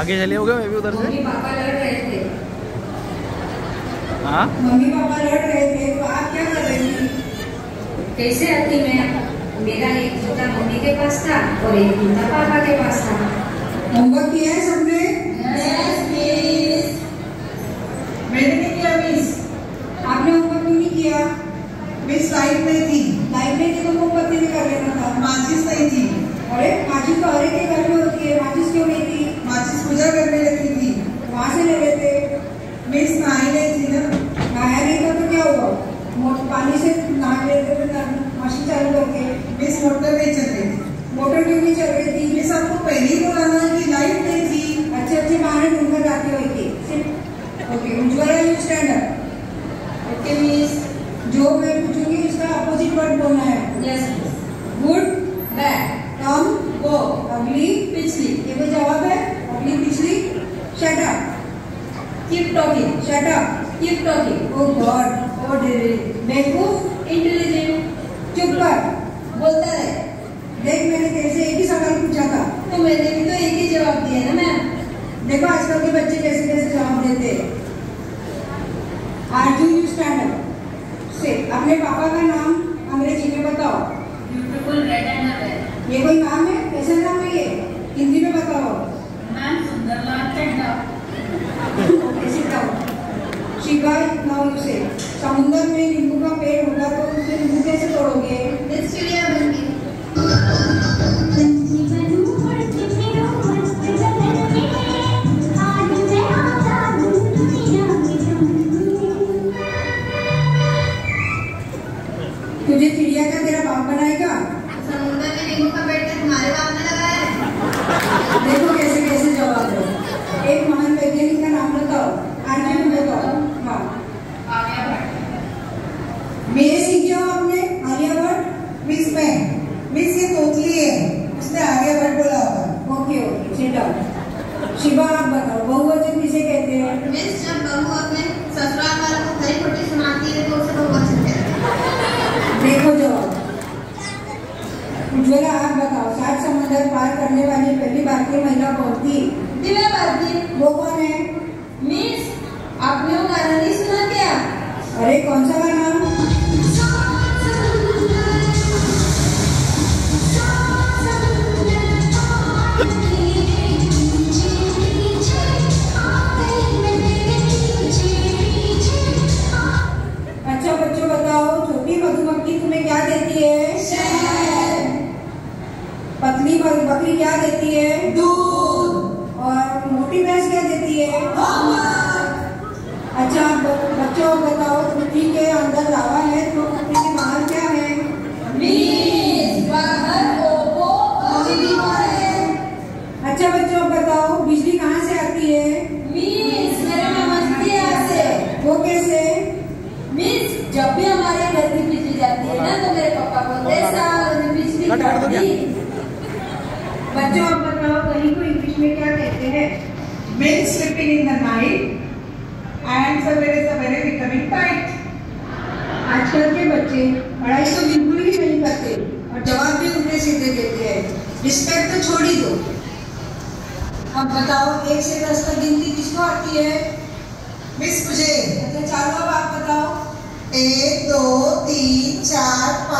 आगे चले हो गए मैं भी उधर से। मम्मी पापा लड़ रहे थे। हाँ मम्मी पापा लड़ रहे थे तो आप क्या कर रही थी? कैसे आती मैं? मेरा एक जूता मम्मी के पास था और एक जूता पापा के पास था। होमवर्क किया है सबने? Yes miss. मैंने नहीं किया मिस। आपने होमवर्क क्यों नहीं किया? मिस लाइट नहीं थी। लाइट नहीं थी तो मोमबत्ती भी कर लेना था। माचिस नहीं थी। अरे माचिस तो हर एक के घर में होती है, माचिस क्यों नहीं थी? माचिस पूजा करने लगी थी, वहाँ से ले लेते। मिस नहाई नहीं थी ना। नहाया नहीं था तो क्या हुआ? पानी से नहा लेते थे मशीन चालू करके। मिस मोटर नहीं चल रही थी। मोटर क्यों नहीं चल रही थी? मिस आपको पहले ही बोला ना कि लाइट नहीं थी। अच्छे अच्छे बहाने ढूंढकर जाती हो। Okay Ujjwala you stand up. Okay miss. जो मैं पूछूंगी उसका अपोजिट वर्ड बोलना है। Yes miss. Good bad come go अगली पिछली। ये कोई जवाब है? अगली पिछली। Shut up keep talking. Shut up keep talking. Oh God oh dear बेवकूफ इंटेलिजेंट। चुप कर बोलता रहे। देख मैंने तेरे से एक ही सवाल पूछा था तो मैंने भी तो एक ही जवाब दिया ना मैम। देखो आजकल के बच्चे कैसे कैसे जवाब देते हैं। आरजू यू स्टैंड अप से अपने पापा का नाम अंग्रेजी में बताओ। Beautiful red and red. ये कोई नाम है? कैसा नाम है ये? हिंदी में बताओ। Ma'am Sundarlal Chadha. Shiva now you say समुद्र में नींबू का पेड़ होगा तो उसे नींबू कैसे तोड़ोगे? चिड़िया बन के। तुझे चिड़िया का तेरा बाप बनाएगा? समुद्र में नींबू का पेड़ तुम्हारे बाप ने लगाया है। देखो कैसे कैसे जवाब दो। एक महान वैज्ञानिक का नाम बताओ। आर्यभट्ट बताओ। हाँ आर्यभट्ट। मेरे सीख जाओ आपने आर्यभट्ट। मिस में मिस ये तोतली है, उसने आर्यभट्ट बोला होगा। Okay okay sit down. Shiva आप बताओ बहुवचन किसे कहते हैं? मिस जब बहू अपने ससुराल वालों को खरी खोटी सुनाती है तो उसे बहुवचन कहते हैं। देखो जवाब। उज्ज्वला आप बताओ 60 समंदर पार करने वाली पहली भारतीय महिला कौन थी? दिव्या भारती। वो कौन है? मिस आपने वो गाना नहीं सुना क्या? अरे कौन सा गाना? अच्छा बच्चों बताओ छोटी मधुमक्खी तुम्हें क्या देती है? शहद। पतली बकरी क्या देती है? दूध। और मोटी भैंस क्या देती है? अच्छा बच्चों बताओ पृथ्वी के अंदर लावा है तो पृथ्वी के बाहर क्या है? बाहर है। अच्छा बच्चों बताओ बिजली कहाँ से आती है? से। वो कैसे? मिस जब भी हमारे घर की बिजली जाती है ना तो मेरे पापा बोलते हैं बिजली काटी। बच्चों आप बताओ कहीं को इंग्लिश में क्या कहते हैं? Men sleeping in the night and सवेरे becoming tight। आजकल के बच्चे पढ़ाई तो बिल्कुल ही नहीं करते और जवाब भी उल्टे सीधे देते हैं। रिस्पेक्ट तो छोड़ ही दो। अब बताओ 1 से 10 तक गिनती किसको आती है? मिस मुझे। अच्छा चलो अब आप बताओ 1 2 3 4